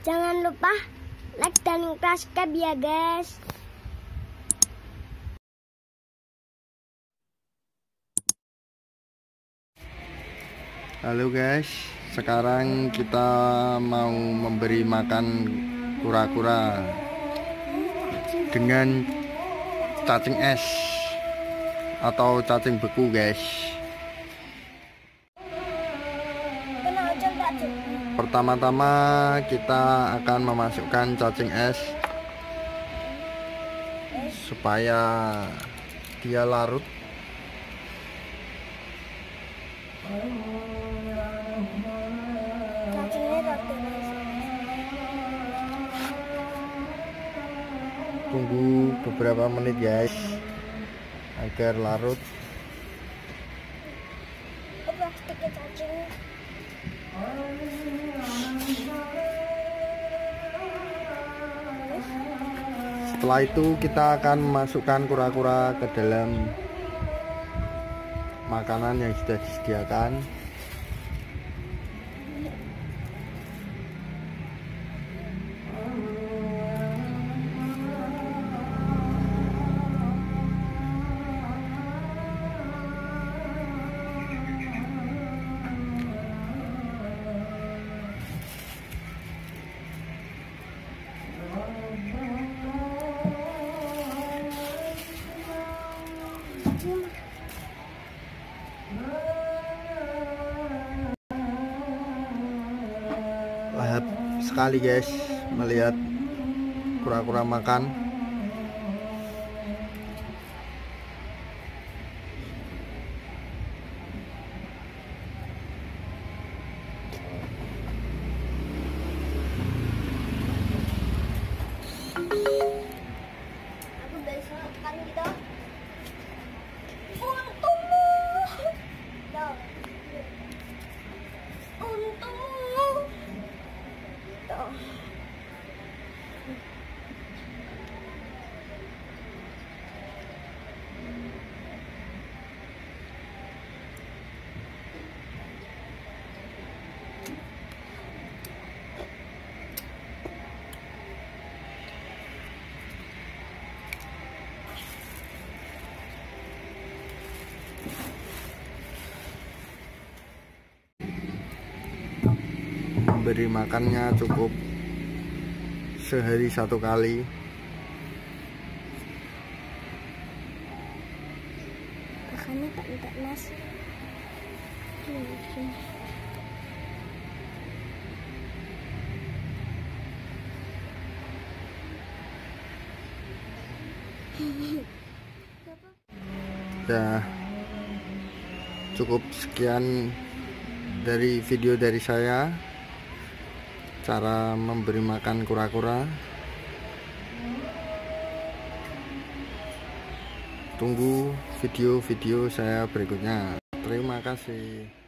Jangan lupa like dan subscribe ya guys. Halo guys, sekarang kita mau memberi makan kura-kura dengan cacing es atau cacing beku guys. Pertama-tama kita akan memasukkan cacing es supaya dia larut. Tunggu beberapa menit guys agar larut. Setelah itu kita akan memasukkan kura-kura ke dalam makanan yang sudah disediakan. Lahap sekali guys melihat kura-kura makan. Memberi makannya cukup sehari 1 kali. Makannya tak minta nasi. Ya, cukup sekian dari video dari saya, cara memberi makan kura-kura. Tunggu video-video saya berikutnya. Terima kasih.